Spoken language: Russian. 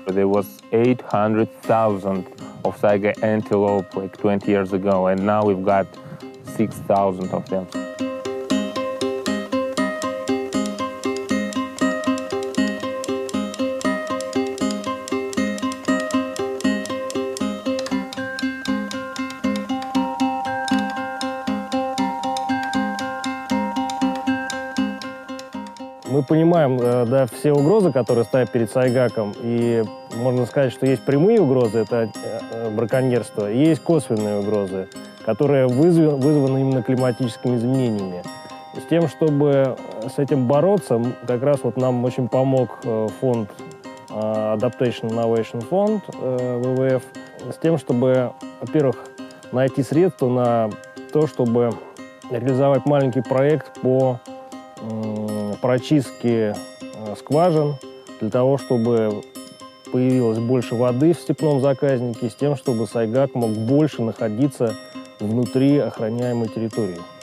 There was 800,000 of Saiga antelope like 20 years ago, and now we've got 6,000 of them. Мы понимаем, да, все угрозы, которые стоят перед сайгаком, и можно сказать, что есть прямые угрозы, это браконьерство, и есть косвенные угрозы, которые вызваны именно климатическими изменениями. С тем, чтобы с этим бороться, как раз вот нам очень помог фонд Adaptation Innovation Fund, ВВФ, с тем, чтобы, во-первых, найти средства на то, чтобы реализовать маленький проект по прочистки скважин для того, чтобы появилось больше воды в степном заказнике, с тем, чтобы сайгак мог больше находиться внутри охраняемой территории.